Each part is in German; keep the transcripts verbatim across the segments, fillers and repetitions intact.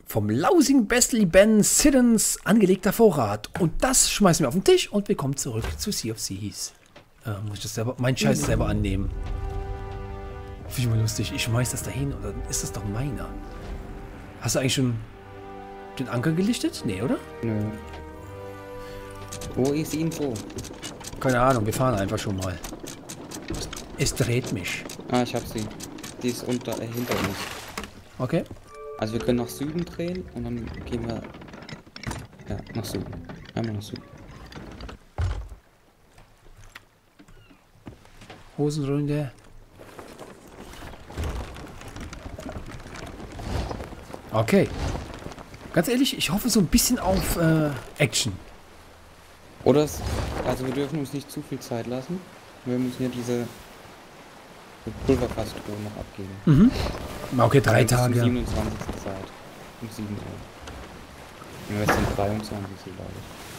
Vom lausigen Bestly Ben Siddons angelegter Vorrat. Und das schmeißen wir auf den Tisch und wir kommen zurück zu Sea of Thieves. Äh, muss ich das selber, meinen Scheiß selber annehmen. Finde ich mal lustig. Ich schmeiß das dahin und dann ist das doch meiner. Hast du eigentlich schon den Anker gelichtet? Nee, oder? Nö. Wo ist die Info? Keine Ahnung, wir fahren einfach schon mal. Es dreht mich. Ah, ich hab sie. Die ist unter, äh, hinter uns. Okay. Also wir können nach Süden drehen und dann gehen wir ja, nach Süden. Einmal nach Süden. Hosenrunde. Okay. Ganz ehrlich, ich hoffe so ein bisschen auf äh, Action. Oder es, also wir dürfen uns nicht zu viel Zeit lassen. Wir müssen ja diese Pulverfastruhe noch abgeben. Mhm. Okay, drei Also Tage. Bis zum siebenundzwanzigsten Zeit. Um sieben Uhr. Ja, jetzt sind dreiundzwanzig, glaube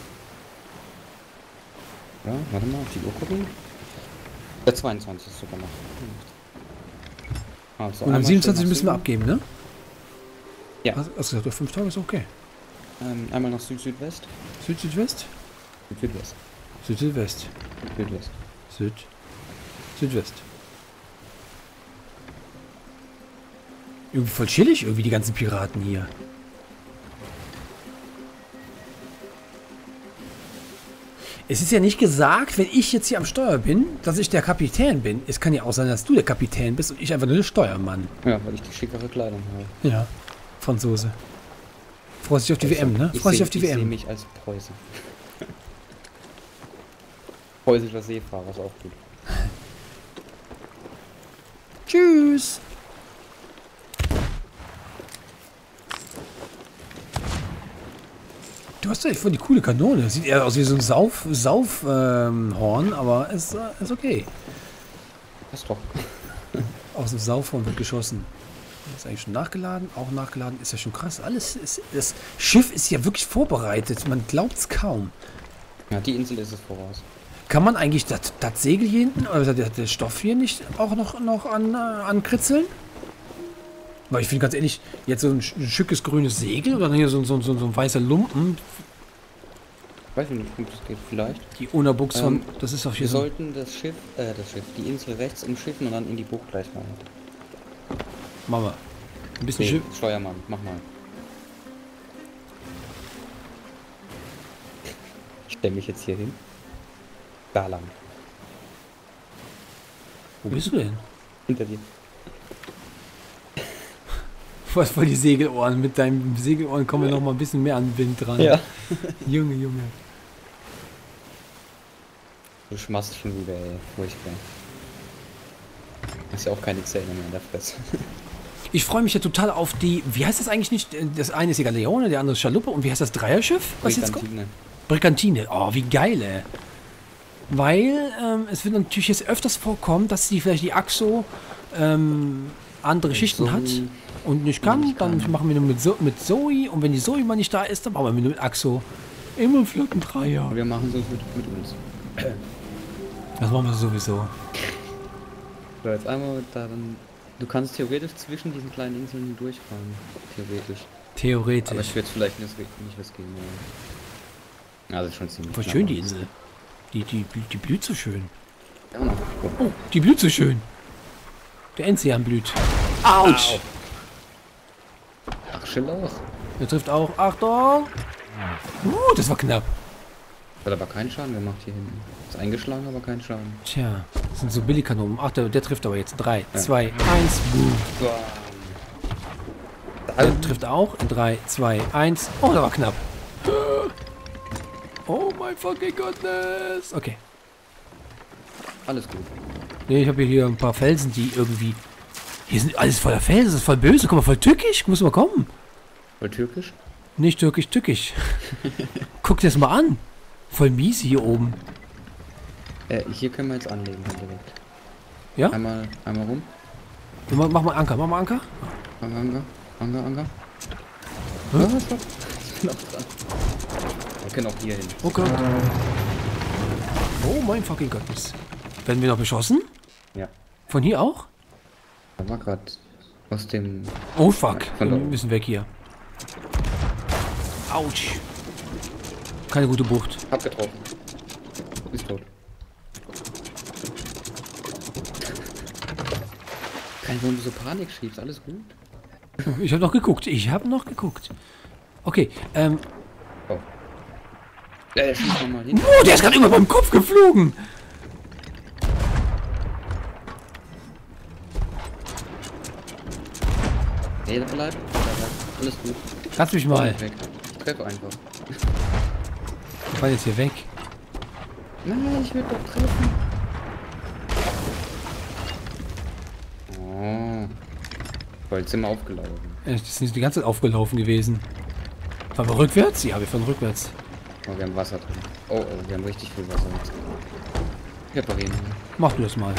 ich. Ja, warte mal, auf die Uhr gucken. Der zweiundzwanzigste ist sogar noch. Also Und am einmal siebenundzwanzigsten schön müssen wir nach abgeben, ne? Ja. Hast hast du gesagt, fünf Tage ist okay. Süden. Ähm, einmal nach Süd-Südwest. Süd-Südwest? Südwest. Süd-Südwest. Südwest. Süd. Südwest. Irgendwie voll chillig, irgendwie die ganzen Piraten hier. Es ist ja nicht gesagt, wenn ich jetzt hier am Steuer bin, dass ich der Kapitän bin. Es kann ja auch sein, dass du der Kapitän bist und ich einfach nur der Steuermann. Ja, weil ich die schickere Kleidung habe. Ja, Franzose. Vorsicht auf die W M, ne? Ich Vorsicht seh, auf die ich W M. sehe mich als Preuße. Preußischer Seefahrer ist auch gut. Tschüss. Du hast ja voll die coole Kanone. Sieht eher aus wie so ein Sauf, Sauf ähm, Horn, aber ist, äh, ist okay. Das doch. Aus dem Saufhorn wird geschossen. Ist eigentlich schon nachgeladen, auch nachgeladen. Ist ja schon krass. Alles ist, das Schiff ist ja wirklich vorbereitet. Man glaubt es kaum. Ja, die Insel ist es voraus. Kann man eigentlich das, das Segel hier hinten, oder der, der Stoff hier nicht auch noch, noch an, äh, ankritzeln? Weil ich finde ganz ehrlich, jetzt so ein, ein schickes grünes Segel oder hier so, so, so, so ein weißer Lumpen. Ich weiß nicht, wie das geht, vielleicht. Die Unabuchs von, Ähm, das ist doch hier Wir so. sollten das Schiff, äh, das Schiff, die Insel rechts umschiffen und dann in die Bucht gleich rein. Machen wir. Ein bisschen Nee, Schiff. Steuermann, mach mal. Ich stelle mich jetzt hier hin. Da lang. Wo bist du denn? Hinter dir. Was voll die Segelohren. Mit deinen Segelohren kommen wir noch mal ein bisschen mehr an den Wind dran. Ja. Junge, Junge. Du schmast schon wieder, ey. Furchtbar. Hast ja auch keine Zähne mehr in der Fresse. Ich freue mich ja total auf die, wie heißt das eigentlich nicht? Das eine ist die Galeone, der andere ist Schaluppe. Und wie heißt das Dreierschiff? Was jetzt kommt? Brigantine. Brigantine. Oh, wie geil, ey. Weil ähm, es wird natürlich jetzt öfters vorkommen, dass sie vielleicht die Axo ähm, andere Schichten Zoe hat und nicht kann. nicht Dann kann. machen wir nur mit, so mit Zoe. Und wenn die Zoe mal nicht da ist, dann machen wir nur mit Axo. Immer flotten Dreier. Wir machen so mit, mit uns. Das machen wir sowieso. So, jetzt einmal da dann. Du kannst theoretisch zwischen diesen kleinen Inseln durchfahren. Theoretisch. Aber Theoretisch. ich würde vielleicht nicht, nicht riskieren wollen. Also schon ziemlich. Voll knapp schön, die aus. Insel. Die, die, die blüht so schön. Ja, noch. Oh, die blüht so schön. Der Enzian blüht. Autsch! Ach, Schilauch. Der trifft auch. Achtung! Uh, das war knapp. Hat aber keinen Schaden gemacht hier hinten. Ist eingeschlagen, aber keinen Schaden. Tja, das sind so Billigkanonen. Ach, der, der trifft aber jetzt. drei, Ja. zwei, eins, boom. Der Dann trifft auch. In drei, zwei, eins. Oh, der war knapp. Oh my fucking goodness. Okay. alles gut. Nee, ich habe hier ein paar Felsen, die irgendwie... Hier sind alles voller Felsen. Das ist voll böse. Guck mal, voll tückisch. Muss mal kommen. Voll türkisch? Nicht türkisch, tückisch. Guck dir das mal an. Voll mies hier oben. Äh, hier können wir jetzt anlegen dann direkt. Ja? Einmal, einmal rum. Mach, mach mal Anker, mach mal Anker. Anker, Anker, Anker, Anker. Hä? Ja, stopp. Ich bin auch dran. Wir können auch hier hin. Okay. Oh mein fucking Gottness. Werden wir noch beschossen? Ja. Von hier auch? Da war gerade aus dem... Oh fuck. Von Wir da oben. müssen weg hier. Autsch. Keine gute Bucht. Hab getroffen. Ist tot. Kein Wunder, du so Panik schiebst, alles gut? Ich habe noch geguckt. Ich habe noch geguckt. Okay, ähm. Oh. Ja, der schießt nochmal hin. Oh, der ist gerade über meinem Kopf geflogen. Nee, bleib. bleib. Alles gut. Lass mich mal. Weg. Ich treffe einfach. Ich fall jetzt hier weg. Nein, ich will doch treffen. Oh. Voll Zimmer aufgelaufen. Das ist nicht die ganze Zeit aufgelaufen gewesen. Fahren wir rückwärts? Ja, wir fahren rückwärts. Oh, wir haben Wasser drin. Oh, oh, wir haben richtig viel Wasser jetzt. Reparieren. Mach du das mal.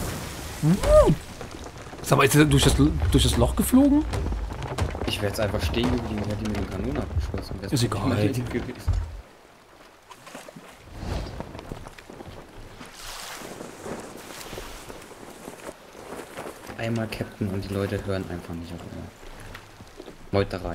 Sag mal, ist er durch das, durch das Loch geflogen? Ich werde jetzt einfach stehen geblieben, ich hätte die mit dem Kanonen abgeschossen. Das Ist egal. gewesen. Einmal Captain und die Leute hören einfach nicht auf immer. Meuterei.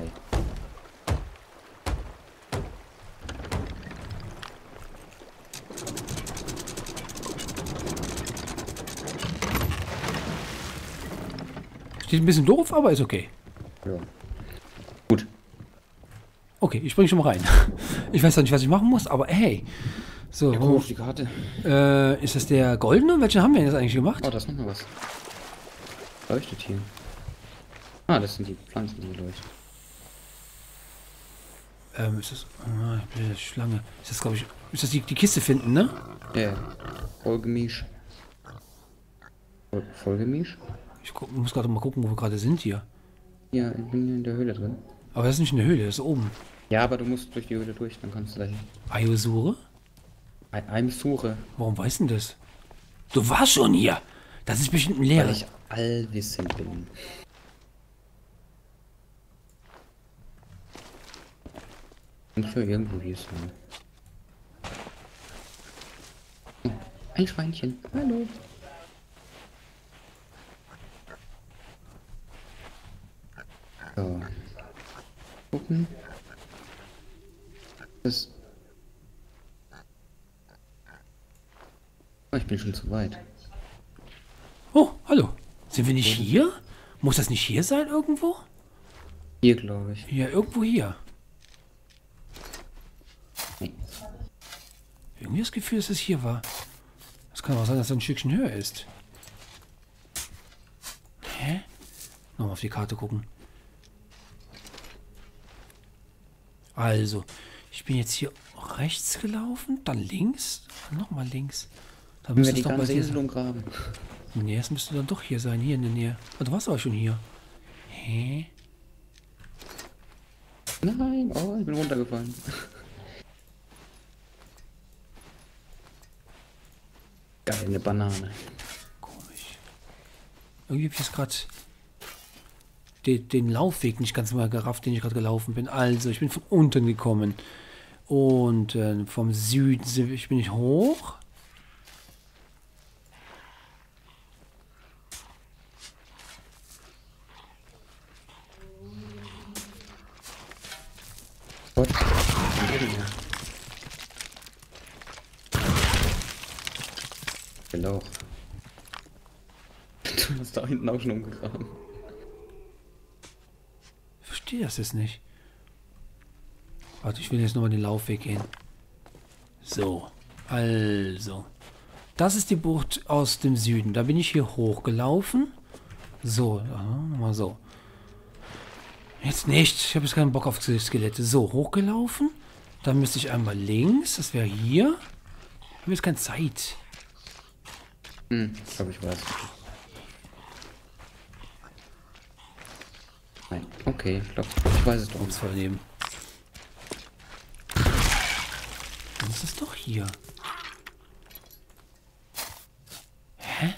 Steht ein bisschen doof, aber ist okay. Ja. Gut. Okay, ich springe schon mal rein. Ich weiß zwar nicht, was ich machen muss, aber hey. So, Ja, guck auf die Karte. äh, ist das der goldene? Welchen haben wir denn jetzt eigentlich gemacht? Oh, da ist noch mal was. Leuchtet hier. Ah, das sind die Pflanzen, die leuchten. Ähm, ist das. Ah, ich bin Schlange. Ist das, glaube ich. Ist das die, die Kiste finden, ne? Ja, ja. Vollgemisch. Voll, Vollgemisch? Ich guck, muss gerade mal gucken, wo wir gerade sind hier. Ja, ich bin hier in der Höhle drin. Aber das ist nicht in der Höhle, das ist oben. Ja, aber du musst durch die Höhle durch, dann kannst du dahin. Ayosure? Ein Suche. Warum weißt du denn das? Du warst schon hier. Das ist bestimmt ein Weil Lehrer. ich allwissend bin. Und für irgendwo hier sein. Oh, ein Schweinchen. Hallo. So. Gucken. Das. Oh, ich bin schon zu weit. Oh, hallo. Sind wir nicht hier? Muss das nicht hier sein irgendwo? Hier, glaube ich. Ja, irgendwo hier. Nee. Irgendwie das Gefühl, dass es hier war. Das kann auch sein, dass es ein Stückchen höher ist. Hä? Nochmal auf die Karte gucken. Also, ich bin jetzt hier rechts gelaufen, dann links, nochmal links. Dann Wenn müsste wir es die doch bei ganze dir Insel sein. umgraben. Nee, es müsste dann doch hier sein, hier in der Nähe. Oh, du warst aber schon hier. Hä? Nein, oh, ich bin runtergefallen. Geil, eine Banane. Komisch. Irgendwie habe ich jetzt gerade den, den Laufweg nicht ganz mal gerafft, den ich gerade gelaufen bin. Also, ich bin von unten gekommen. Und äh, vom Süden sind- ich bin ich hoch. Gott. Genau. Du hast da hinten auch schon umgegraben. Ich verstehe das jetzt nicht. Warte, ich will jetzt nochmal den Laufweg gehen. So, also. Das ist die Bucht aus dem Süden. Da bin ich hier hochgelaufen. So, nochmal so. Jetzt nicht. Ich habe jetzt keinen Bock auf Skelette. So, hochgelaufen. Dann müsste ich einmal links. Das wäre hier. Ich habe jetzt keine Zeit. Hm, ich glaube, ich weiß. Nein, okay, ich glaube, ich weiß es doch. Uns vernehmen. Dann ist es doch hier. Hä?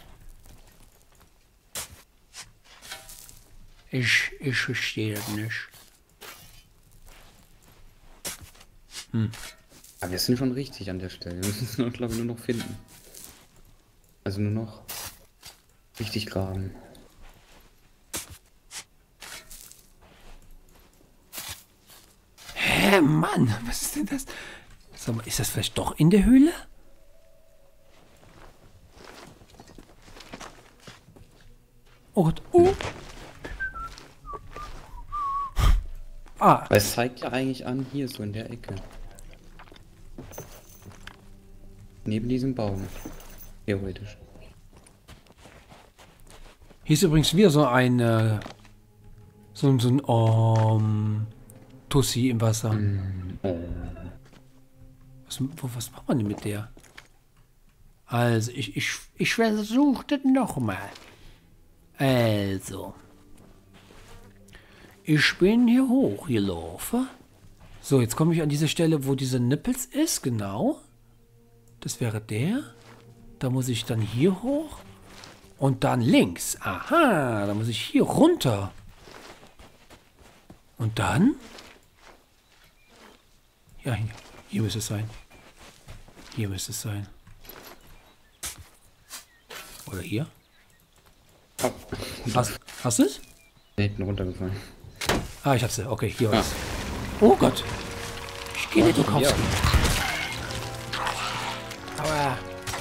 Ich, ich verstehe das nicht. Hm. Aber wir sind schon richtig an der Stelle. Wir müssen es nur, glaube ich, nur noch finden. Also nur noch richtig graben. Hä, Mann, was ist denn das? Sag mal, ist das vielleicht doch in der Höhle? Oh Gott, oh. Ah. Weil es zeigt ja eigentlich an, hier so in der Ecke. Neben diesem Baum. Theoretisch. Hier ist übrigens wieder so ein, äh, so, so ein, um, Tussi im Wasser. Mm, oh. Was, wo, was macht man denn mit der? Also, ich, ich, ich versuche das nochmal. Also. Ich bin hier hochgelaufen. So, jetzt komme ich an diese Stelle, wo dieser Nippels ist, genau. Das wäre der. Da muss ich dann hier hoch. Und dann links. Aha, da muss ich hier runter. Und dann? Ja, hier. Hier müsste es sein. Hier müsste es sein. Oder hier? Oh. Hast, hast du es? Hinten runtergefallen. Ah, ich hab's. Okay, hier Ah. war's. Oh Gott. Ich gehe nicht, du kaufst. Aua.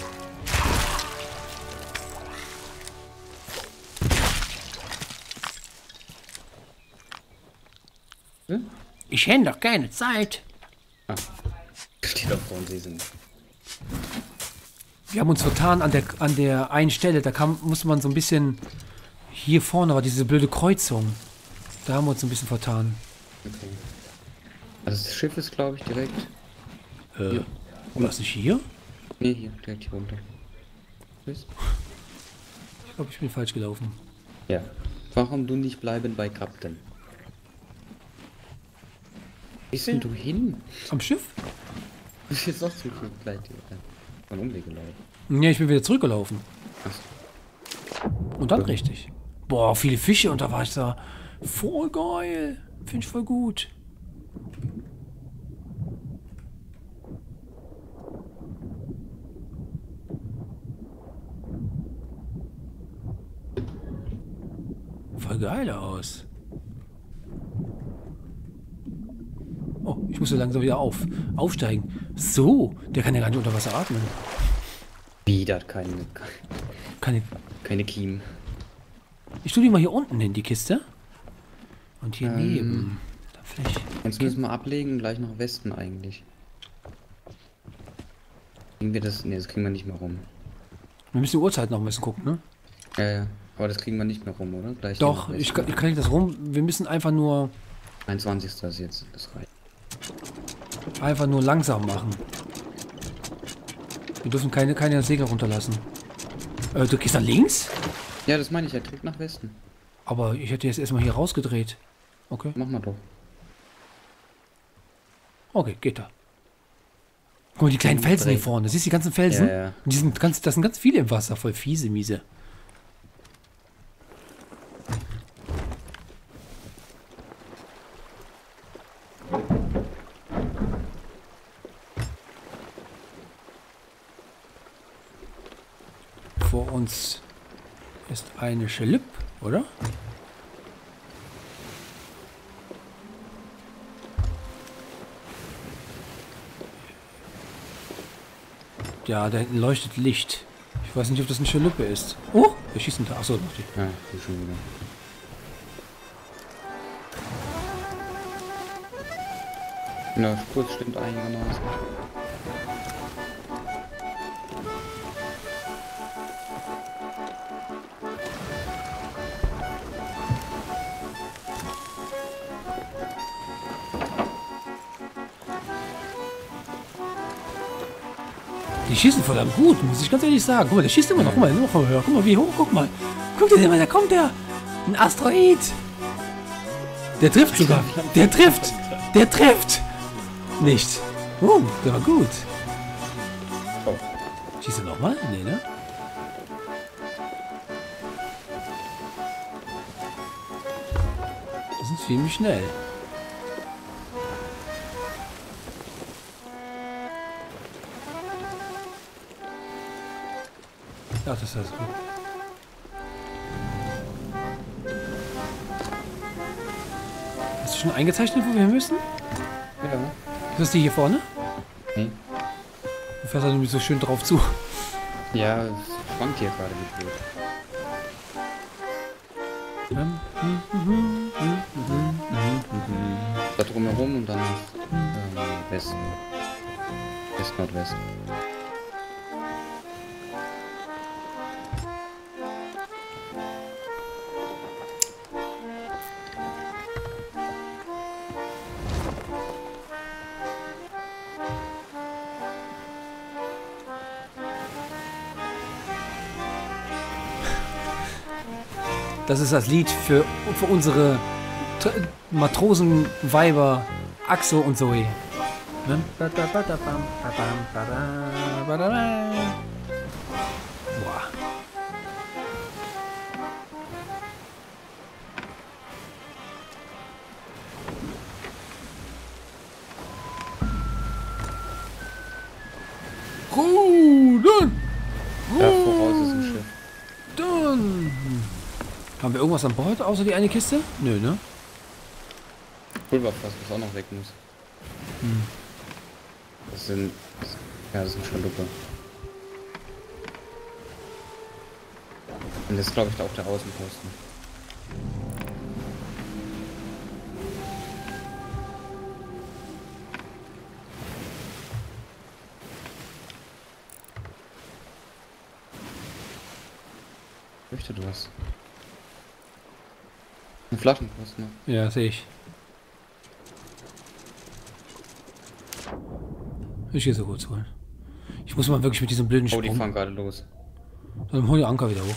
Hm? Ich hätte doch keine Zeit. Ah. Steht auf vor sie sind. Wir haben uns vertan an der, an der einen Stelle. Da kam, musste man so ein bisschen... Hier vorne war diese blöde Kreuzung. Da haben wir uns ein bisschen vertan. Okay. Also das Schiff ist, glaube ich, direkt... Äh, Hier. war das nicht hier? Nee, hier, direkt hier runter. Tschüss. Ich glaube, ich bin falsch gelaufen. Ja. Warum du nicht bleiben bei Captain? Wo bist denn du hin? Am Schiff? Du bist jetzt noch zu viel gleich äh, von Umweg gelaufen. Nee, ich bin wieder zurückgelaufen. Ach so. Und dann Okay. richtig. Boah, viele Fische und da war ich da. Voll geil. Finde ich voll gut. Voll geil aus. Oh, ich muss so langsam wieder auf. Aufsteigen. So, der kann ja gar nicht unter Wasser atmen. Wieder keine, Kann ich, keine Kiemen. ich tue die mal hier unten hin, die Kiste. Und hier Ähm. neben. Da vielleicht. Jetzt müssen wir ablegen und gleich nach Westen eigentlich. Kriegen wir das? Ne, das kriegen wir nicht mehr rum. Wir müssen die Uhrzeit noch ein bisschen gucken, ne? Ja, ja. Aber das kriegen wir nicht mehr rum, oder? Gleich Doch, nach ich, Westen. kann- ich kann nicht das rum. Wir müssen einfach nur, einundzwanzigster ist jetzt, das reicht. einfach nur langsam machen. Wir dürfen keine, keine Segel runterlassen. Äh, du gehst da links? Ja, das meine ich, er trägt nach Westen. Aber ich hätte jetzt erstmal hier rausgedreht. Okay. Mach mal doch. Okay, geht da. Guck mal, die kleinen Felsen hier vorne. Siehst du die ganzen Felsen? Ja, ja. Und die sind ganz, das sind ganz viele im Wasser. Voll fiese, miese. Vor uns ist eine Schlipp, oder? Ja, da hinten leuchtet Licht. Ich weiß nicht, ob das eine Schlippe ist. Oh, wir schießen da. Achso, noch die. Ja, die schon wieder. Ja, Kurs stimmt einigermaßen. Die schießen verdammt gut, muss ich ganz ehrlich sagen. Guck mal, der schießt immer noch. Guck mal, noch mal höher. Guck mal, wie hoch. Guck mal. Guck dir den mal, da kommt der. Ein Asteroid. Der trifft sogar. Der trifft. Der trifft. Nicht. Oh, der war gut. Oh. Schießt er nochmal? Nee, ne? Das ist ziemlich schnell. Ja, das ist gut. Hast du schon eingezeichnet, wo wir hin müssen? Ja. Ist das die hier vorne? Nee. Du fährst halt nämlich so schön drauf zu. Ja, es schwankt hier gerade wie blöd. Da drumherum und dann ähm, Westen. West-Nordwest. Das ist das Lied für, für unsere T Matrosenweiber Axo und Zoe. Ne? Boah. Ruden! Ja, voraus ist ein Schiff. Dann. Haben wir irgendwas an Bord, außer die eine Kiste? Nö, ne? Pulverfass, was auch noch weg muss. Hm. Das sind... Ja, das sind Schaluppe. Und das ist, glaube ich, auch der Außenposten. Möchte du was? Ein Flaschenpost, ne? Ja, sehe ich. Ich gehe so kurz holen. Ich muss mal wirklich mit diesem blöden Sprung. Oh, die fahren gerade los. Dann hol den Anker wieder hoch.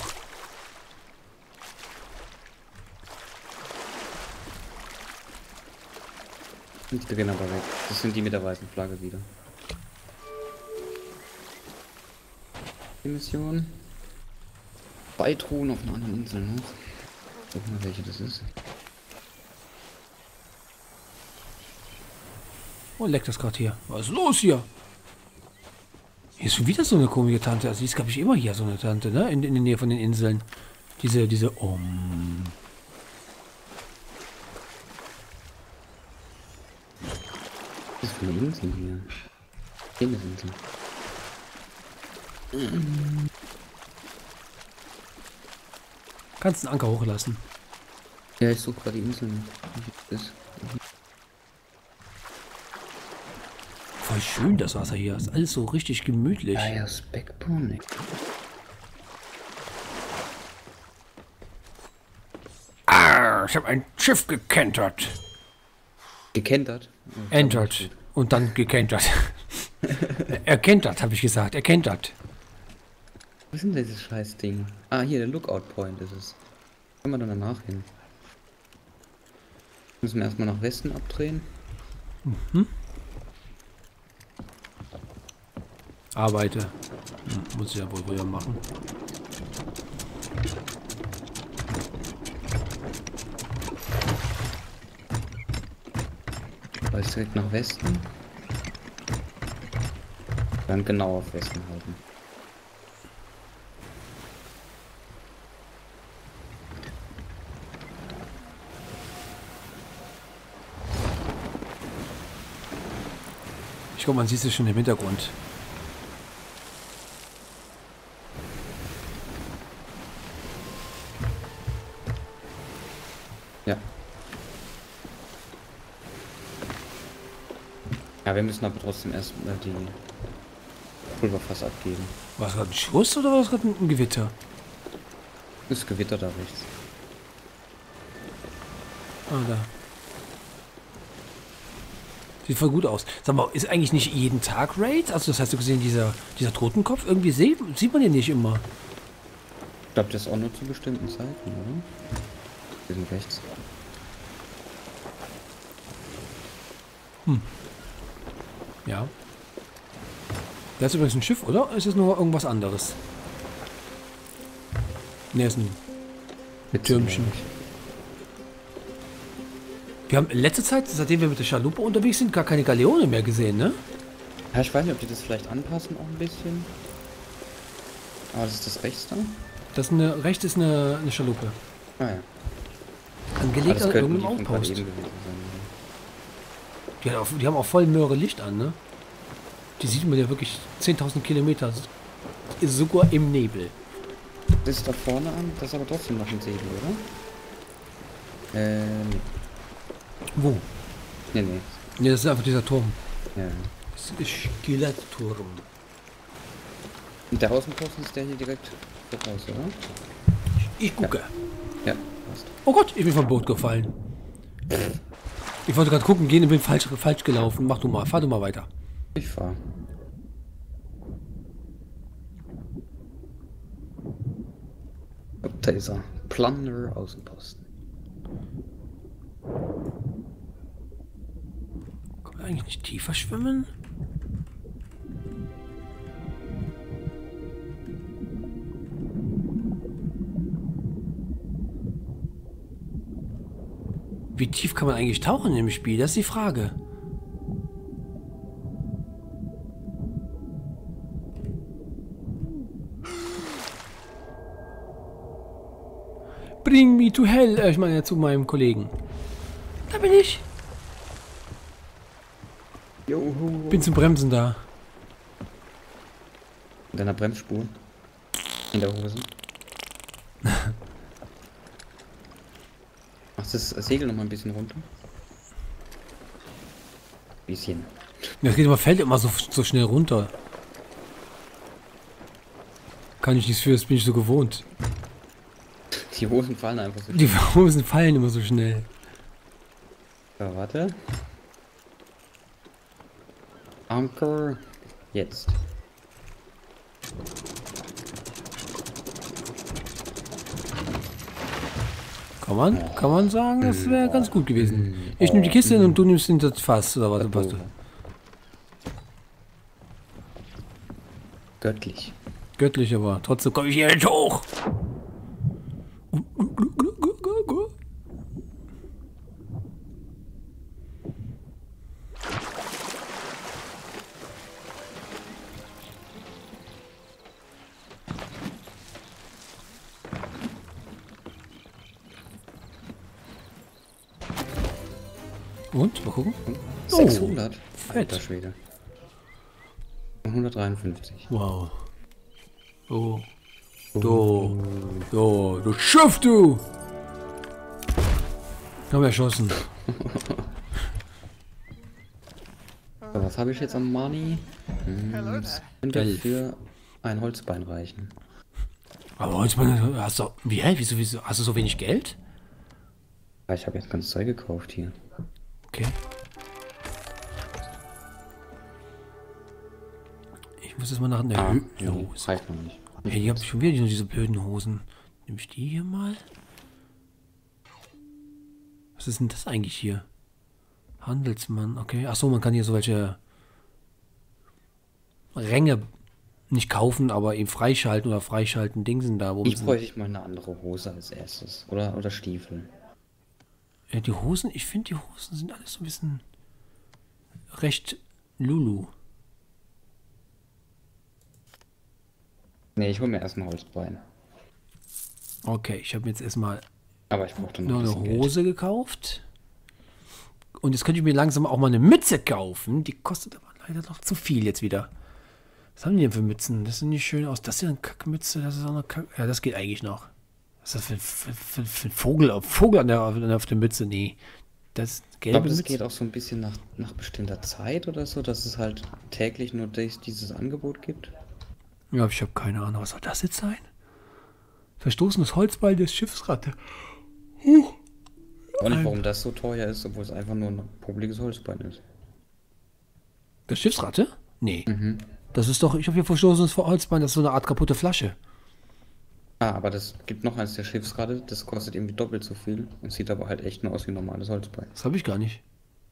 Die drehen aber weg. Das sind die mit der weißen Flagge wieder. Die Mission. Zwei Truhen auf einer anderen Insel noch. Guck mal, welche das ist. Oh, leckt das gerade hier. Was ist los hier? Hier ist schon wieder so eine komische Tante. Also die ist, glaube ich, immer hier so eine Tante, ne? In, in der Nähe von den Inseln. Diese, diese, um. Was ist für eine Insel hier? Eine Insel. Kannst einen Anker hochlassen. Ja, ich suche gerade die Inseln. Das ist. Voll schön das Wasser hier. Ist alles so richtig gemütlich. Ah ja, Speckponic. Ah, ich habe ein Schiff gekentert. Gekentert? Oh, Entert. Und dann gekentert. Erkentert, habe ich gesagt. Erkentert. Was ist denn dieses scheiß Ding? Ah, hier, der Lookout Point ist es. Können wir dann danach hin? Müssen wir erstmal nach Westen abdrehen. Mhm. Arbeite. Hm, muss ich ja wohl wieder machen. Weiß direkt nach Westen. Dann genau auf Westen halten. Ich glaube, man sieht es schon im Hintergrund. Ja. Ja, wir müssen aber trotzdem erst mal die Pulverfass abgeben. War es gerade ein Schuss oder war es gerade ein Gewitter? Das Gewitter da rechts. Ah, da. Sieht voll gut aus. Sag mal, ist eigentlich nicht jeden Tag Raid? Also das heißt, du gesehen, dieser, dieser Totenkopf, irgendwie sieht, sieht man den nicht immer. Ich glaube, das ist auch nur zu bestimmten Zeiten, oder? Wir sind rechts. Hm. Ja. Das ist übrigens ein Schiff, oder? Ist es nur irgendwas anderes? Ne, ist ein mit Türmchen. Wir haben in letzter Zeit, seitdem wir mit der Schaluppe unterwegs sind, gar keine Galeone mehr gesehen, ne? Ja, ich weiß nicht, ob die das vielleicht anpassen auch ein bisschen. Aber das ist das rechts da? Das ist eine, rechts ist eine, eine Schaluppe. Ah ja. Angelegt Ah, an könnten irgendeinem die von gerade Outpost. eben gewesen sein, Die, hat auch, die haben auch voll Möhre Licht an, ne? Die sieht man ja wirklich zehntausend Kilometer. Ist sogar im Nebel. Das ist da vorne an, das ist aber trotzdem noch ein Segel, oder? Ähm. Wo? Nee, nee. Ne, das ist einfach dieser Turm. Ja. Das ist Skelettturm. Und der Außenposten ist der hier direkt voraus, oder? Ich gucke. Ja, passt. Oh Gott, ich bin vom Boot gefallen. Ich wollte gerade gucken gehen und bin falsch, falsch gelaufen. Mach du mal, fahr du mal weiter. Ich fahr. Oh, da ist er. Plunder Außenposten. Kann man eigentlich nicht tiefer schwimmen? Wie tief kann man eigentlich tauchen im Spiel? Das ist die Frage. Bring me to hell. Äh, ich meine ja zu meinem Kollegen. Da bin ich. Joho. Bin zum Bremsen da. In deiner Bremsspur. In der Hose. Machst das Segel noch mal ein bisschen runter? Bisschen. Das geht immer, fällt immer so, so schnell runter. Kann ich nichts für, das bin ich so gewohnt. Die Hosen fallen einfach so. Die Hosen fallen immer so schnell. So, warte. Anker. Jetzt. Kann man, kann man sagen, das wäre ganz gut gewesen. Ich nehme die Kiste und du nimmst das Fass, oder was? was du? Göttlich. Göttlich, aber trotzdem komme ich hier nicht hoch. Und? Mal gucken. sechshundert. Oh, Alter fett. Schwede. hundertdreiundfünfzig. Wow. Oh. Du. Du. Du Schiff, du. Haben wir erschossen. So, was habe ich jetzt am Money? Hm, das könnte Elf. für ein Holzbein reichen. Aber Holzmann, hast du. Wie, hä? Wieso, wieso? Hast du so wenig Geld? Ah, ich habe jetzt ganz Zeug gekauft hier. Okay. Ich muss jetzt mal nach einer Ah, Hö- ja, Hose. reicht noch nicht. Hey, hier habe ich schon wieder diese blöden Hosen. Nehme ich die hier mal? Was ist denn das eigentlich hier? Handelsmann, okay. Achso, man kann hier so welche Ränge nicht kaufen, aber eben freischalten oder freischalten Dingsen da. Wo Ich man- bräuchte mal eine andere Hose als erstes. Oder, oder Stiefel. Ja, die Hosen, ich finde die Hosen sind alles so ein bisschen recht Lulu. Ne, ich hole mir erst ein Holzbein. Okay, ich habe jetzt erstmal Aber ich brauche dann noch noch ein eine bisschen Hose gekauft. Und jetzt könnte ich mir langsam auch mal eine Mütze kaufen. Die kostet aber leider noch zu viel jetzt wieder. Was haben die denn für Mützen? Das sieht nicht schön aus. Das ist ja eine Kackmütze. Das ist auch eine Kack... Ja, das geht eigentlich noch. Was ist das für, für, für, für ein Vogel? Vogel an der, auf der Mütze? Nee. Das ist Ich gelbe glaube, das Mütze. geht auch so ein bisschen nach, nach bestimmter Zeit oder so, dass es halt täglich nur dies, dieses Angebot gibt. Ja, ich habe keine Ahnung. Was soll das jetzt sein? Verstoßenes Holzbein des Schiffsratte. Huh. Auch nicht, warum das so teuer ist, obwohl es einfach nur ein publikes Holzbein ist. Das Schiffsratte? Nee. Mhm. Das ist doch, ich habe hier verstoßenes Holzbein, das ist so eine Art kaputte Flasche. Ah, aber das gibt noch eins der Schiffsrate, das kostet irgendwie doppelt so viel und sieht aber halt echt nur aus wie normales Holzbein. Das habe ich gar nicht.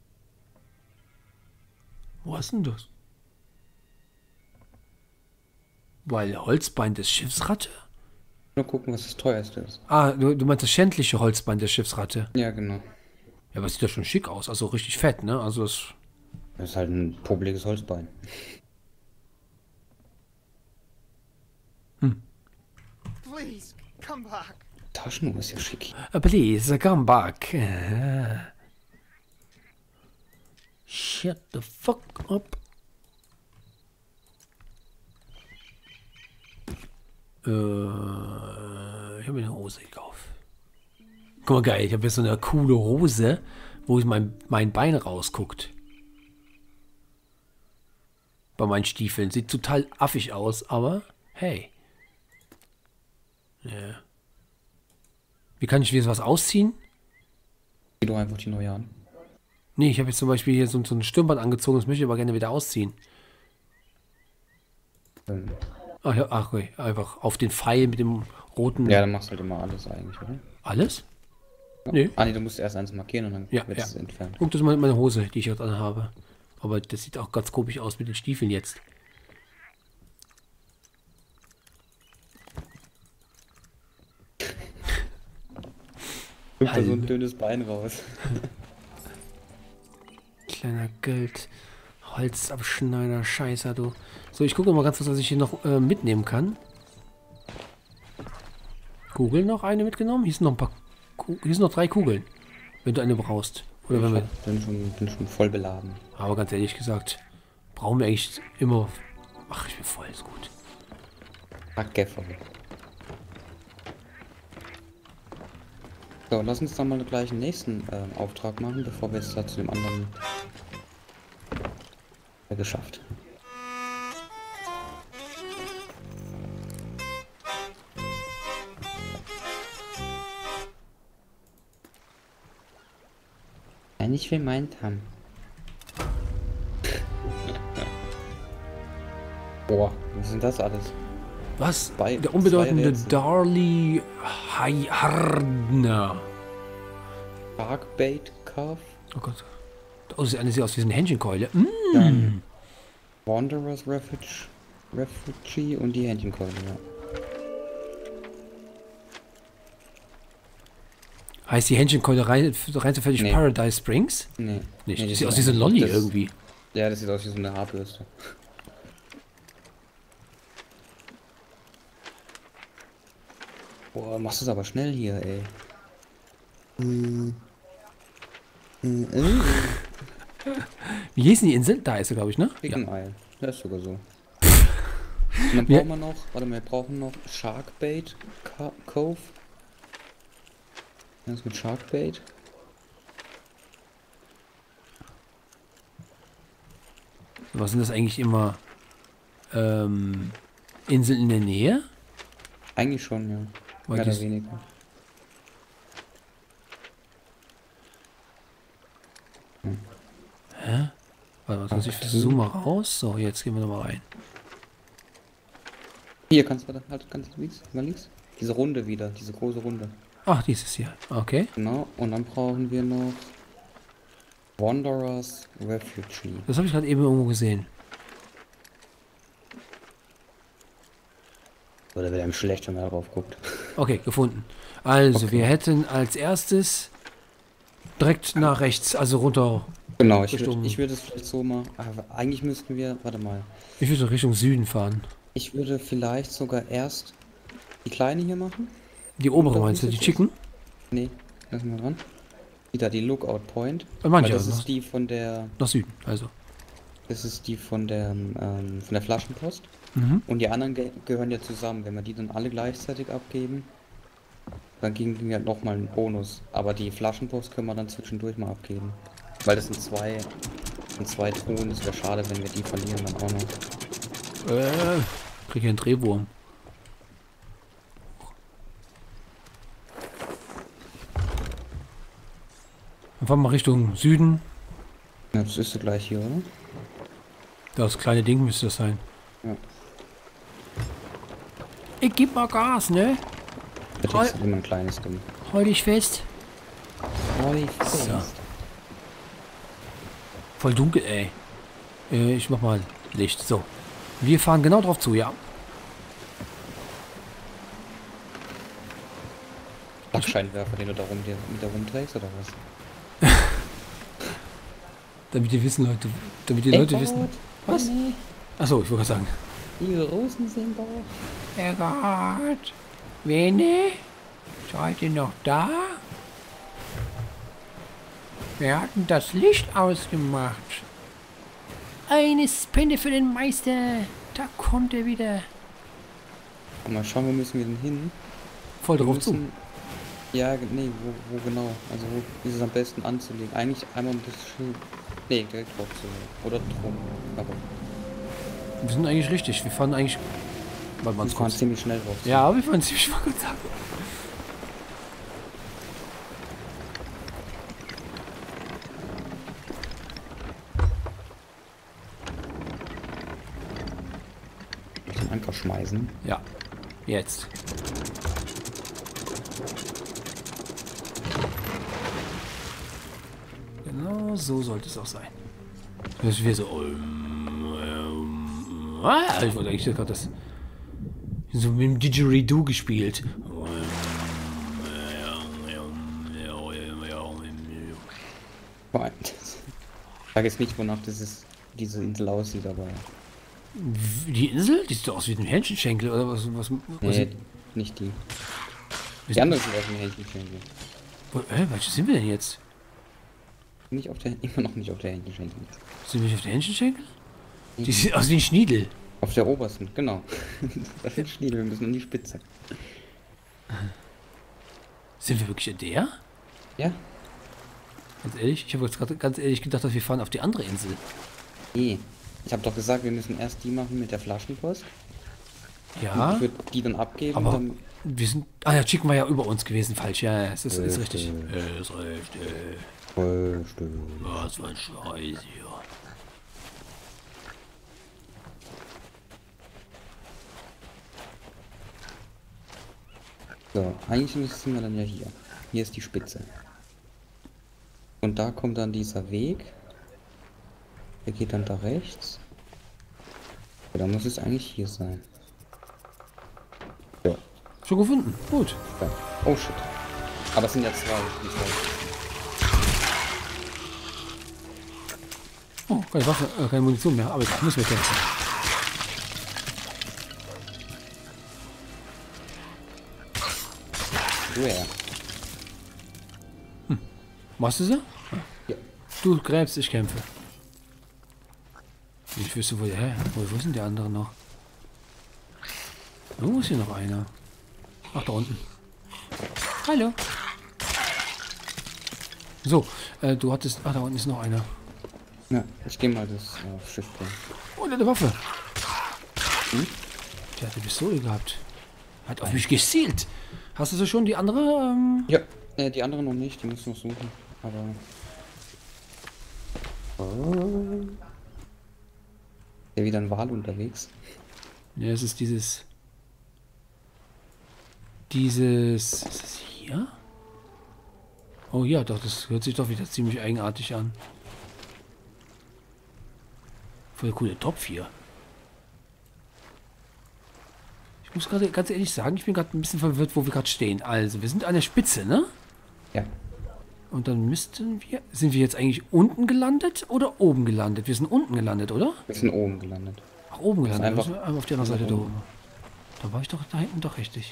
Wo ist denn das? Weil Holzbein des Schiffsratte? Nur gucken, was das teuerste ist. Ah, du, du meinst das schändliche Holzbein der Schiffsratte. Ja, genau. Ja, aber sieht ja schon schick aus. Also richtig fett, ne? Also es. Das ist halt ein publikes Holzbein. Please, come back. Taschenuhr ist ja schick. Uh, please, come back. Uh, shut the fuck up. Äh, ich habe mir eine Hose gekauft. Guck mal, geil. Ich habe jetzt so eine coole Hose, wo mein, mein Bein rausguckt. Bei meinen Stiefeln. Sieht total affig aus, aber hey. Ja. Wie kann ich jetzt was ausziehen? Zieh doch einfach die neue an. Nee, ich habe jetzt zum Beispiel hier so, so ein Stirnband angezogen, das möchte ich aber gerne wieder ausziehen. Ähm, Ach, ja, ach okay. Einfach auf den Pfeil mit dem roten... ja, dann machst du halt immer alles eigentlich, oder? Alles? Ja. Nee. Ah, nee, du musst erst eins markieren und dann Ja, wird ja. es entfernt. Guck, das ist meine Hose, die ich jetzt anhabe. Aber das sieht auch ganz komisch aus mit den Stiefeln jetzt. Guck da so ein dünnes Bein raus. Kleiner Geld. Holzabschneider, Scheißer, du. So, ich gucke mal ganz kurz, was ich hier noch äh, mitnehmen kann. Kugeln noch eine mitgenommen? Hier sind noch ein paar Ku hier sind noch drei Kugeln. Wenn du eine brauchst. Oder wenn wir. Ich bin schon, bin schon voll beladen. Aber ganz ehrlich gesagt, brauchen wir eigentlich immer. Ach, ich bin voll, ist gut. Hacke voll. So, lass uns dann mal gleich den nächsten äh, Auftrag machen, bevor wir es da zu dem anderen äh, geschafft. Wenn ich gemeint haben. Boah, was ist denn das alles? Was? Zwei- Der unbedeutende zwei Rätsel. Darley Hardner. Sharkbait Cuff, Oh Gott. Oh, das eine sieht aus wie so eine Hähnchenkeule. Mm. dann Wanderers Refuge, Refugee und die Hähnchenkeule, ja. Heißt die Hähnchenkeule rein, rein zufällig Nee. Paradise Springs? Nee. Nicht. Nee, das sieht aus wie so ein Lolli das- irgendwie. Ja, das sieht aus wie so eine Haarbürste. Boah, machst du es aber schnell hier, ey. Wie hießen die Insel? Da ist sie, glaube ich, ne? Ja. Chicken Isle. Das ist sogar so. Und dann Ja. brauchen wir noch, warte mal, wir brauchen noch Sharkbait Co- Cove. Was mit Sharkbait? Was sind das eigentlich immer? Ähm, Inseln in der Nähe? Eigentlich schon, ja. Weil Mehr oder die- weniger. Warte mal, sonst ich zoome mal raus. So, jetzt gehen wir nochmal rein. Hier, kannst du da, halt, ganz links, mal links. Diese Runde wieder, diese große Runde. Ach, dieses hier. Okay. Genau, und dann brauchen wir noch Wanderers Refugee. Das habe ich gerade eben irgendwo gesehen. Oder wird einem schlecht, wenn man darauf guckt. Okay, gefunden. Also, Okay. wir hätten als erstes direkt nach rechts, also runter. Genau, ich Richtung- würde ich würd es vielleicht so mal. Aber eigentlich müssten wir. Warte mal. Ich würde Richtung Süden fahren. Ich würde vielleicht sogar erst die kleine hier machen. Die obere Doch, meinst du, wie die ist das? Chicken? Nee, lassen wir dran. Wieder die Lookout Point. Äh, manche Weil das noch. ist die von der. Nach Süden, also. Das ist die von der ähm, von der Flaschenpost. Mhm. Und die anderen ge gehören ja zusammen. Wenn wir die dann alle gleichzeitig abgeben, dann ging ja nochmal ein Bonus. Aber die Flaschenpost können wir dann zwischendurch mal abgeben. Weil das sind zwei, sind zwei Truhen. Es wäre schade, wenn wir die verlieren dann auch noch. Äh, krieg hier einen Drehwurm. Dann fahren wir Richtung Süden. Ja, das ist so gleich hier, oder? Das kleine Ding müsste das sein. Ja. Ich geb mal Gas, ne? Das Voll. ist immer ein kleines Ding. Halt dich fest. Oh, So. Voll dunkel, ey. Äh, ich mach mal Licht. So. Wir fahren genau drauf zu, ja. Backscheinwerfer, den du da rum, mit da rumträgst, oder was? Damit die wissen, Leute. Damit die Ey, Leute Gott, wissen. Was? Honey, Achso, ich wollte sagen. die Rosen sind da. Herr Gott. Vene? Seid ihr noch da? Wir hatten das Licht ausgemacht. Eine Spende für den Meister. Da kommt er wieder. Mal schauen, wo müssen wir denn hin? Voll Wir drauf zu. müssen- Ja, ge- nee, wo, wo genau? Also wo ist es am besten anzulegen? Eigentlich einmal um das Schild. Nee, direkt drauf zu. Oder drum. Aber Wir sind eigentlich richtig. Wir fahren eigentlich... Warte mal wir ganz fahren kurz. ziemlich schnell drauf zu. Ja, wir fahren ziemlich mal kurz ab. Den Anker schmeißen. Ja. Jetzt. Genau so sollte es auch sein. Das wäre so... ähm, ähm, ah, ich wollte eigentlich gerade das... So mit dem Didgeridoo gespielt. Vor allem- Ich sage jetzt nicht, wonach das ist, diese Insel aussieht, aber. Die Insel? Die sieht doch aus wie ein Hähnchenschenkel oder was? was, was Nee, nicht die. wir Die sind, andere sind auf dem Hähnchenschenkel. wo, hä, welche sind wir denn jetzt? Nicht auf der, immer noch nicht auf der Hähnchenschenkel. Sind wir nicht auf der Hähnchenschenkel? Die sieht aus wie ein Schniedel. Auf der obersten, genau. Das ist Schniedel, wir müssen an die Spitze. Sind wir wirklich an der? Ja? Ganz ehrlich? Ich habe jetzt gerade ganz ehrlich gedacht, dass wir fahren auf die andere Insel. Nee. Ich habe doch gesagt, wir müssen erst die machen mit der Flaschenpost. Ja, Ich würde die dann abgeben. aber dann wir sind... Ah ja, Chicken war ja über uns gewesen. Falsch, ja, ja, es ist, ist Richtig. richtig. Äh, ist richtig. Voll stimmt. Was für ein Scheiß hier. So, eigentlich müssen wir dann ja hier. Hier ist die Spitze. Und da kommt dann dieser Weg. Der geht dann da rechts. Ja, da muss es eigentlich hier sein. Ja. Schon gefunden. Gut. ja. Oh shit. Aber es sind ja zwei. Die zwei. Oh, keine Waffe, äh, keine Munition mehr. Aber ich muss mehr kämpfen. Rare. Machst du sie? Ja. Du gräbst, ich kämpfe. Ich wüsste, wo der... Hä? Wo, wo sind die anderen noch? Wo ist hier noch einer? Ach, da unten. Hallo. So, äh, du hattest... Ach, da unten ist noch einer. Ja, ich gehe mal das äh, Schiff bringen. Oh, der hat eine Waffe. Hm? Der hat eine Pistole gehabt. Hat auf mich gezielt. Hast du so schon die andere? Ähm... Ja, äh, die anderen noch nicht, die müssen noch suchen. Aber. Oh. Ja, wieder ein Wal unterwegs. Ja, es ist dieses... Dieses... Ist das hier? Oh ja, doch, das hört sich doch wieder ziemlich eigenartig an. Voll cooler Topf hier. Ich muss gerade ganz ehrlich sagen, ich bin gerade ein bisschen verwirrt, wo wir gerade stehen. Also, wir sind an der Spitze, ne? Ja. Und dann müssten wir... Sind wir jetzt eigentlich unten gelandet oder oben gelandet? Wir sind unten gelandet, oder? Wir sind oben gelandet. Ach, oben gelandet. einfach- Müssen wir einfach auf die andere Seite da oben. oben. Da war ich doch da hinten doch richtig.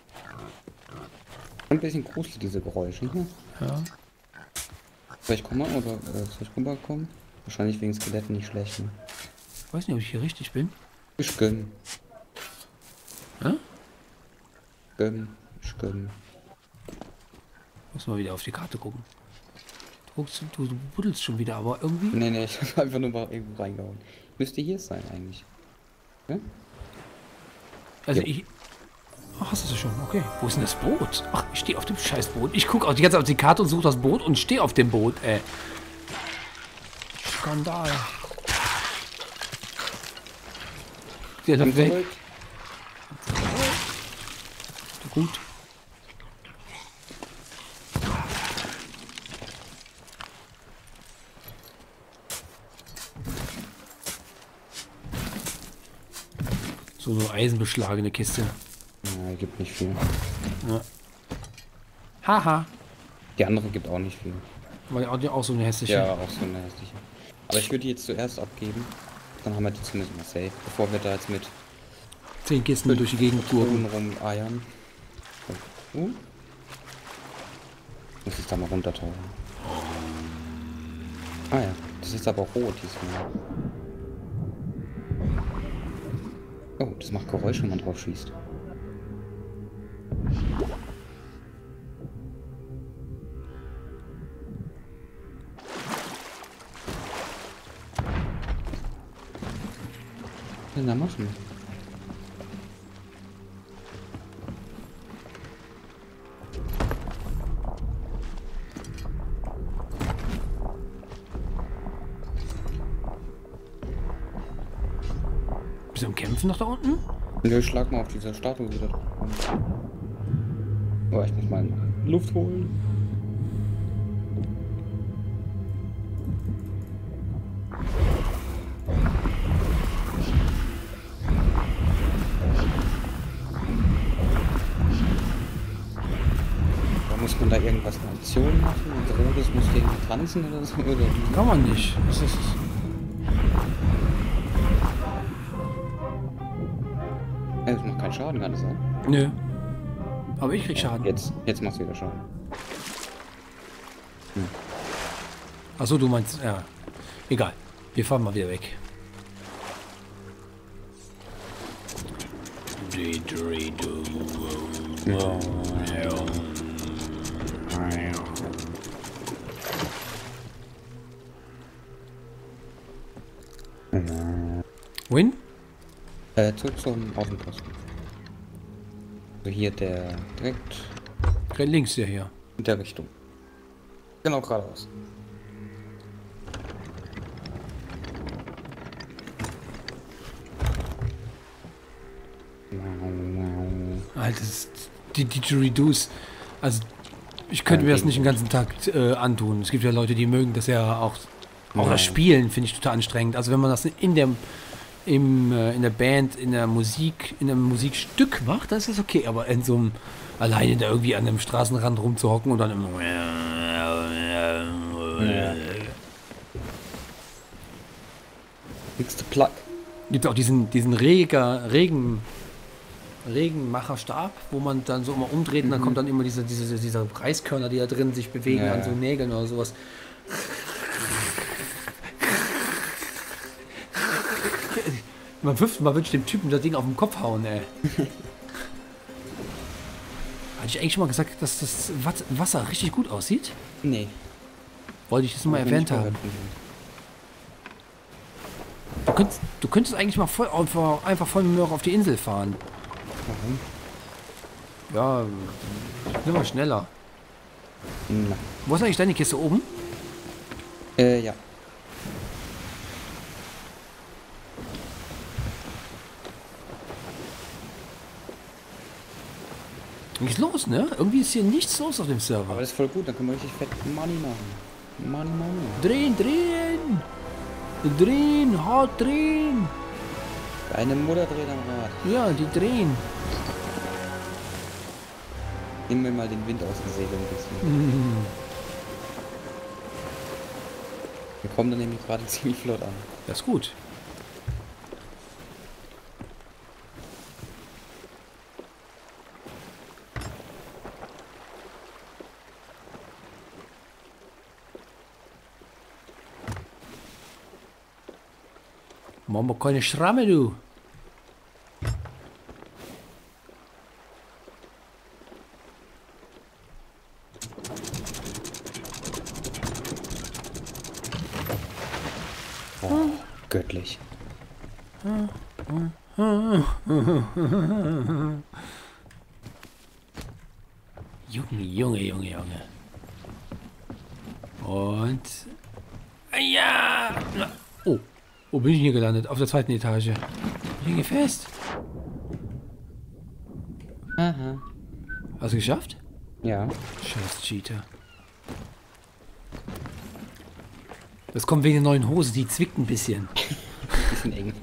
Ein bisschen gruselig, diese Geräusche hier. Ja. Soll ich kommen oder äh, soll ich rüberkommen? Wahrscheinlich wegen Skeletten nicht schlecht. Ne? Ich weiß nicht, ob ich hier richtig bin. Ich gönn. Ja? Gönn. Ich gönn. Muss mal wieder auf die Karte gucken. Du, guckst, du, du buddelst schon wieder, aber irgendwie... Nee, nee, ich hab einfach nur mal irgendwo reingehauen. Müsste hier sein eigentlich. Ja? Also Jo. ich... Ach, hast du es schon? Okay. Wo ist denn das Boot? Ach, ich stehe auf dem scheiß Boot. Ich gucke auch die ganze Zeit auf die Karte und suche das Boot und stehe auf dem Boot, ey. Skandal. Der läuft weg. Zurück. Gut. So eine eisenbeschlagene Kiste. Ja, gibt nicht viel. Ja. Haha. Die andere gibt auch nicht viel. War auch, auch so eine hässliche. Ja, auch so eine hässliche. Aber ich würde die jetzt zuerst abgeben. Dann haben wir die zumindest mal safe. Bevor wir da jetzt mit Zehn Kisten durch die Gegend Touren gurken. rum eiern. Uh. Muss ich da mal runtertauchen. Ah ja, das ist aber rot diesmal. Das macht Geräusche, wenn man drauf schießt. Was denn da machen? Bist du am Kämpfen noch da unten? Nö, ich schlag mal auf dieser Statue wieder drauf. Oh, ich muss mal Luft holen. Da muss man da irgendwas eine Aktion machen und Rodes muss gegen tanzen oder so, oder? Kann man nicht. Das ist... Ja, das macht keinen Schaden, kann das sein? Nö. Aber ich krieg Schaden. Jetzt, jetzt macht's wieder Schaden. Hm. Achso, du meinst... Ja. Egal. Wir fahren mal wieder weg. Win? Äh, zurück zum Außenposten. So hier der direkt Renn links hier her. in der Richtung. Genau geradeaus. Alter, das- die Didgeridoos. Also, ich könnte mir das nicht den ganzen Tag äh, antun. Es gibt ja Leute, die mögen das ja auch. Auch das Spielen finde ich total anstrengend. Also, wenn man das in der, im, äh, in der Band, in der Musik, in einem Musikstück macht, dann ist das okay. Aber in so einem, alleine da irgendwie an einem Straßenrand rumzuhocken und dann immer. Nächste Plug. Gibt auch diesen, diesen Reger, Regen, Regenmacherstab, wo man dann so immer umdreht und dann kommt dann immer diese, diese, diese Reiskörner, die da drin sich bewegen Ja. an so Nägeln oder sowas. Man fünften Mal wünscht dem Typen das Ding auf den Kopf hauen, ey. Hatte ich eigentlich schon mal gesagt, dass das Wat- Wasser richtig gut aussieht? Nee. Wollte ich das mal hab ich erwähnt nicht haben. gehört von dir. Du könntest, du könntest eigentlich mal voll, einfach, einfach voll mit mir auf die Insel fahren. Warum? Ja, nimm mal schneller. Na. Wo ist eigentlich deine Kiste oben? Äh, ja. Nichts los, ne? Irgendwie ist hier nichts los auf dem Aber Server. das ist voll gut, dann können wir richtig fett Money machen. Money, Money. Drehen, drehen! Drehen, hart drehen! Deine Mutter dreht am Rad. Ja, die drehen. Nimm mir mal den Wind aus den Segeln ein bisschen. Wir kommen dann nämlich gerade ziemlich flott an. Das ist gut. Machen wir keine Schramme, du. Oh, göttlich. Junge, Junge, Junge, Junge. Und... Ja! Na, oh, wo bin ich hier gelandet? Auf der zweiten Etage. Ich hänge fest. Aha. Hast du geschafft? Ja. Scheiß Cheater. Das kommt wegen der neuen Hose, die zwickt ein bisschen. Bisschen eng.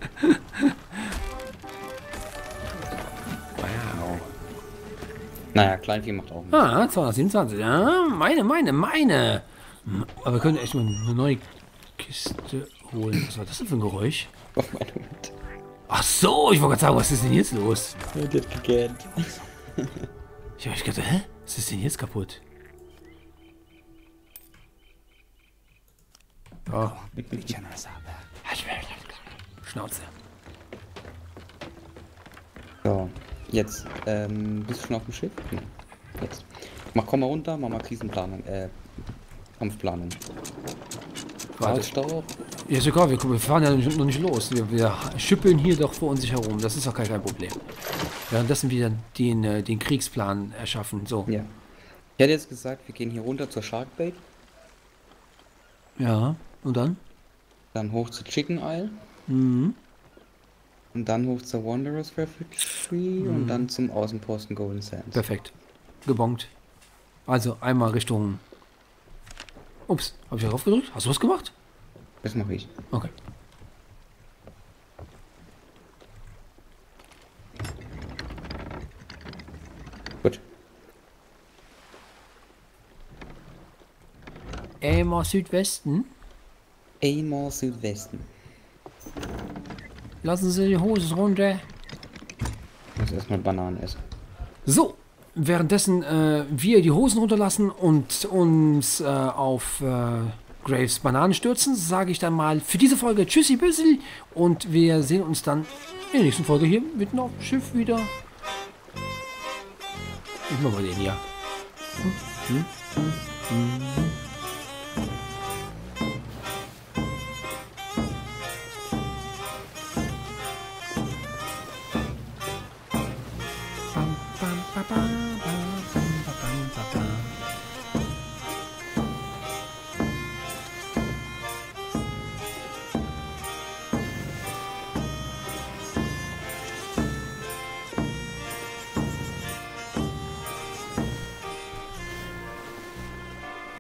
Wow. Naja, Kleinvieh macht auch mit. Ah, zweihundertsiebenundzwanzig. Ja, meine, meine, meine. Hm, Aber wir können echt mal eine neue Kiste holen. Was war das denn für ein Geräusch? Oh, mein Hund. Ach so, ich wollte gerade sagen, was ist denn jetzt los? Der hat gegähnt. Ich habe gedacht, hä? Was ist denn jetzt kaputt? Oh. Schnauze. So, jetzt, ähm, bist du schon auf dem Schiff? Nee. Jetzt. Mach, komm mal runter, mach mal Krisenplanung, äh, Kampfplanung. Warte. Staub. Ja, ist egal, wir, wir fahren ja noch nicht los. Wir, wir schippeln hier doch vor uns herum. Das ist doch kein, kein Problem. Währenddessen wir den, äh, den Kriegsplan erschaffen. So. Ja. Ich hätte jetzt gesagt, wir gehen hier runter zur Sharkbait, Ja, und dann? dann hoch zu Chicken Isle Mhm. und dann hoch zur Wanderers Refuge und dann zum Außenposten Golden Sands. Perfekt. Gebongt. Also einmal Richtung... Ups, habe ich darauf gedrückt? Hast du was gemacht? Das mache ich. Okay. Gut. Einmal Südwesten. Einmal Südwesten. Lassen Sie die Hose runter. Ich muss erstmal Bananen essen. So, währenddessen äh, wir die Hosen runterlassen und uns äh, auf äh, Graves Bananen stürzen, sage ich dann mal für diese Folge Tschüssi Büssel und wir sehen uns dann in der nächsten Folge hier mitten auf dem Schiff wieder. Ich mach mal den hier. Hm, hm, hm, hm.